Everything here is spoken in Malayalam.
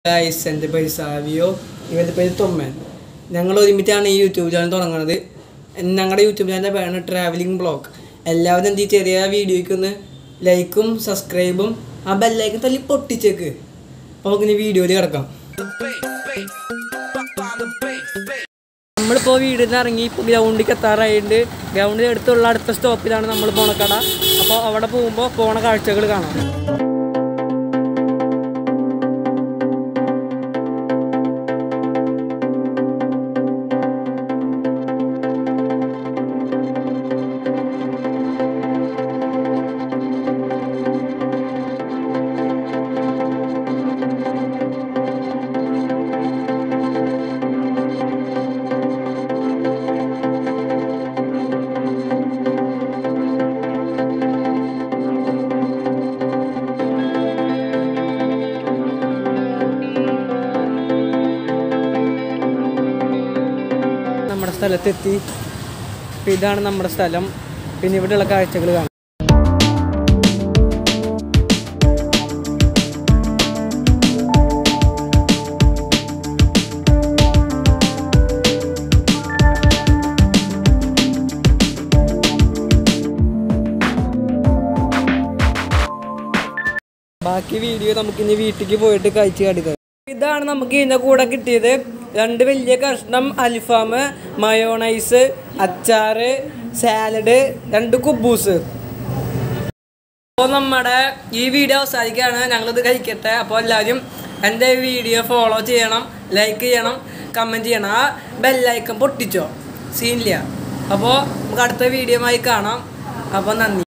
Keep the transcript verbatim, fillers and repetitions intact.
Guys, എൻ്റെ പേര് സാവിയോ, ഇവൻ്റെ പേര് തൊമ്മൻ. ഞങ്ങൾ ഒരുമിച്ചാണ് ഈ യൂട്യൂബ് ചാനൽ തുടങ്ങുന്നത്. ഞങ്ങളുടെ യൂട്യൂബ് ചാനലിൻ്റെ പേരാണ് ട്രാവലിംഗ് ബ്ലോഗ്. എല്ലാവരും എന്ത് ചെറിയ വീഡിയോയ്ക്ക് ഒന്ന് ലൈക്കും സബ്സ്ക്രൈബും ആ ബെല്ലൈക്കും തല്ലി പൊട്ടിച്ചേക്ക്. അപ്പോൾ നമുക്കിനി വീഡിയോയിൽ കിടക്കാം. നമ്മളിപ്പോൾ വീടിൽ നിന്ന് ഇറങ്ങി ഇപ്പോൾ ഗ്രൗണ്ടിലേക്ക് എത്താറായിട്ടുണ്ട്. ഗ്രൗണ്ടിൻ്റെ അടുത്തുള്ള അടുത്ത സ്റ്റോപ്പിലാണ് നമ്മൾ പോണ കട. അപ്പോൾ അവിടെ പോകുമ്പോൾ പോണ കാഴ്ചകൾ കാണാം. നമ്മുടെ സ്ഥലത്തെത്തി. ഇതാണ് നമ്മുടെ സ്ഥലം. പിന്നെ ഇവിടെയുള്ള കാഴ്ചകൾ കാണാം. ബാക്കി വീഡിയോ നമുക്കിനി വീട്ടിലേക്ക് പോയിട്ട് കഴിച്ച് കടുക്കുക. ഇതാണ് നമുക്ക് ഇതിൻ്റെ കൂടെ കിട്ടിയത്. രണ്ട് വലിയ കഷ്ണം അൽഫാം, മയോണൈസ്, അച്ചാറ്, സാലഡ്, രണ്ട് കുബൂസ്. അപ്പോൾ നമ്മുടെ ഈ വീഡിയോ അവസാനിക്കുകയാണ്. ഞങ്ങളിത് കഴിക്കട്ടെ. അപ്പോൾ എല്ലാവരും എൻ്റെ വീഡിയോ ഫോളോ ചെയ്യണം, ലൈക്ക് ചെയ്യണം, കമൻറ്റ് ചെയ്യണം. ആ ബെല്ലൈക്കൺ പൊട്ടിച്ചോ, സീനില്ല. അപ്പോൾ നമുക്ക് അടുത്ത വീഡിയോ ആയി കാണാം. അപ്പോൾ നന്ദി.